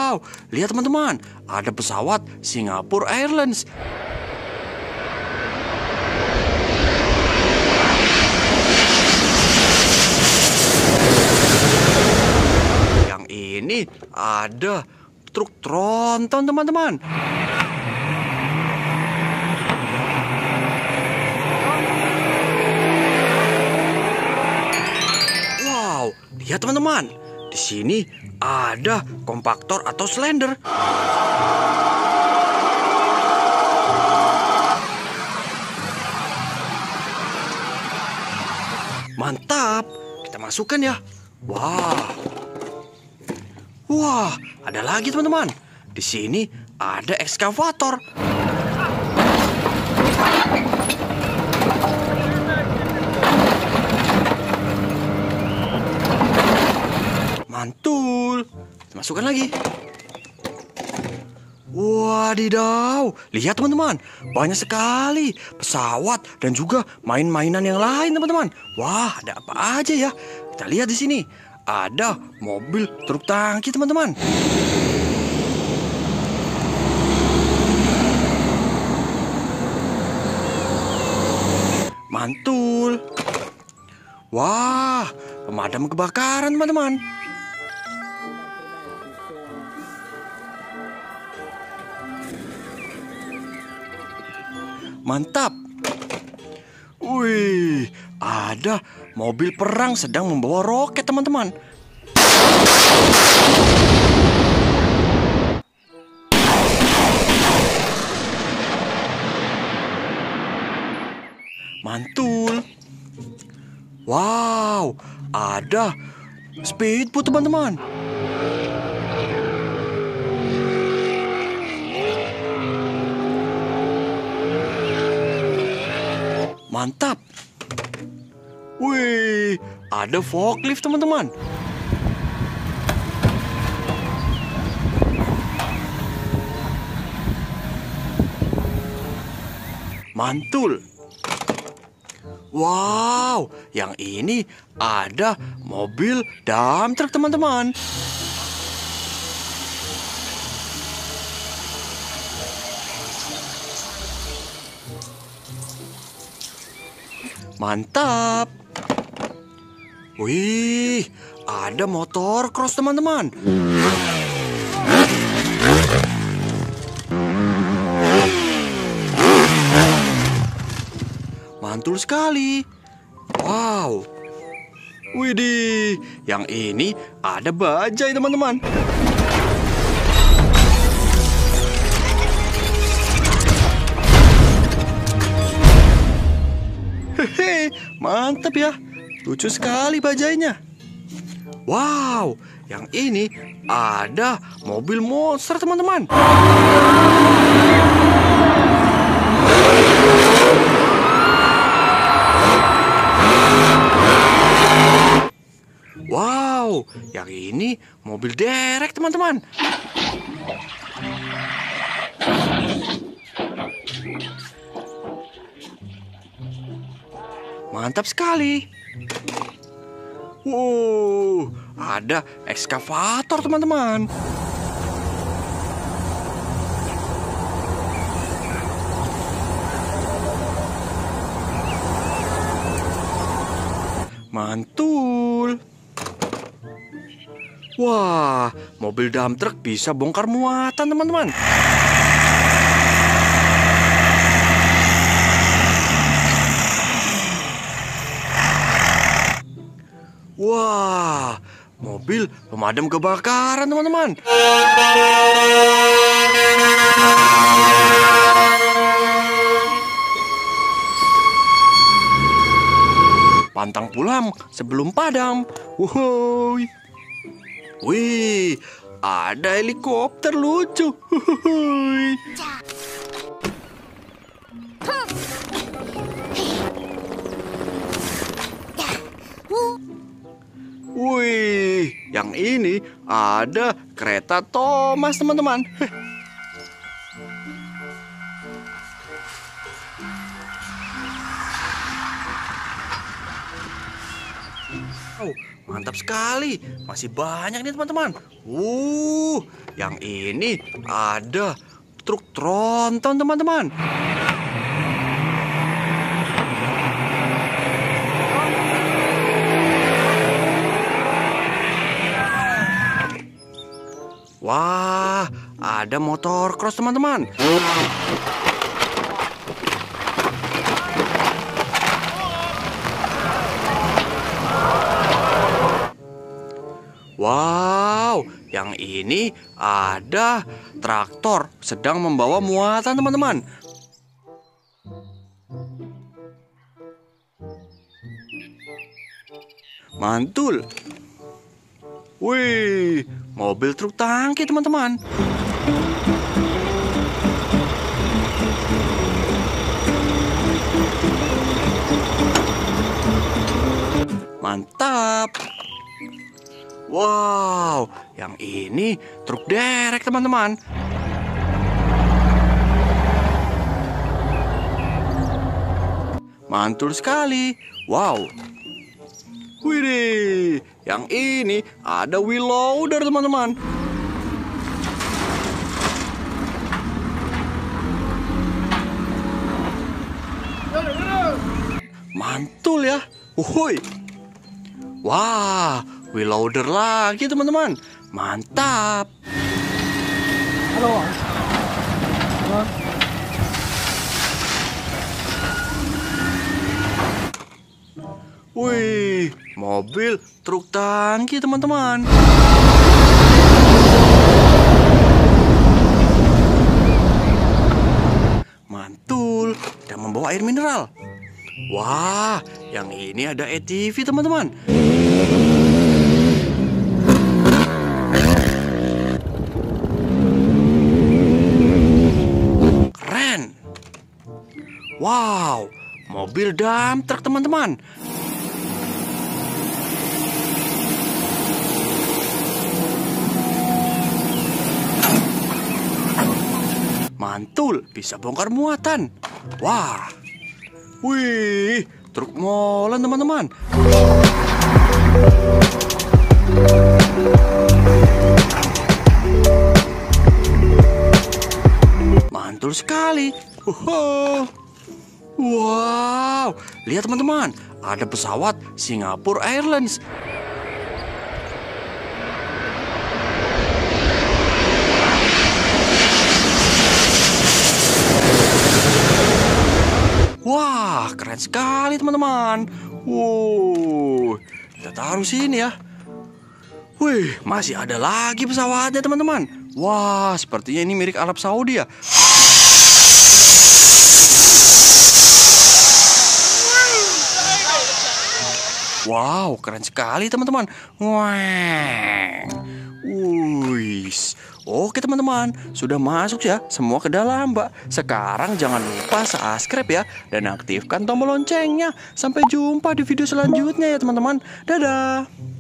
Wadidaw, lihat teman-teman, ada pesawat Singapore Airlines. Yang ini ada truk tronton teman-teman. Wow, lihat teman-teman. Di sini ada kompaktor atau slender. Mantap, kita masukkan ya. Wah, ada lagi teman-teman. Di sini ada ekskavator. Mantul. Masukkan lagi. Wadidaw, lihat teman-teman, banyak sekali pesawat dan juga main-mainan yang lain teman-teman. Wah, ada apa aja ya? Kita lihat di sini. Ada mobil truk tangki teman-teman. Mantul. Wah, pemadam kebakaran teman-teman. Mantap. Wih, ada mobil perang sedang membawa roket teman-teman. Mantul. Wow, ada speedboat teman-teman. Mantap. Wih, ada forklift teman-teman. Mantul. Wow, yang ini ada mobil dump truck teman-teman. Mantap. Wih, ada motor cross teman-teman. Mantul sekali. Wow. Widih, yang ini ada bajai teman-teman. Hehe, mantap ya. Lucu sekali bajainya. Wow, yang ini ada mobil monster teman-teman. Wow, yang ini mobil derek teman-teman. Mantap sekali. Wow, ada ekskavator teman-teman. Mantul. Wah, mobil dump truck bisa bongkar muatan teman-teman. Wah, mobil pemadam kebakaran teman-teman. Pantang pulang sebelum padam. Wuhui. Wih, ada helikopter lucu. Wuhui. Wih, yang ini ada kereta Thomas teman-teman. mantap sekali. Masih banyak nih teman-teman. Yang ini ada truk tronton teman-teman. Wah, ada motor cross teman-teman. Wow, yang ini ada traktor sedang membawa muatan teman-teman. Mantul. Wih, mobil truk tangki teman-teman. Mantap. Wow, yang ini truk derek teman-teman. Mantul sekali. Wow. Widih, yang ini ada wheel loader teman-teman. Mantul ya. Wuhui. Wah, wheel loader lagi teman-teman. Mantap. Halo. Halo. Wih, mobil truk tangki teman-teman. Mantul dan membawa air mineral. Wah, yang ini ada ATV teman-teman. Keren. Wow, mobil dump truck teman-teman. Mantul, bisa bongkar muatan. Wah. Wih, truk molen teman-teman. Mantul sekali. Wow, lihat teman-teman, ada pesawat Singapore Airlines. Wah, keren sekali teman-teman. Wow, kita taruh sini ya. Wih, masih ada lagi pesawatnya teman-teman. Wah, sepertinya ini milik Arab Saudi ya. Wow, keren sekali teman-teman. Wah. Wih. Oke teman-teman, sudah masuk ya semua ke dalam, Mbak. Sekarang jangan lupa subscribe ya dan aktifkan tombol loncengnya. Sampai jumpa di video selanjutnya ya teman-teman. Dadah.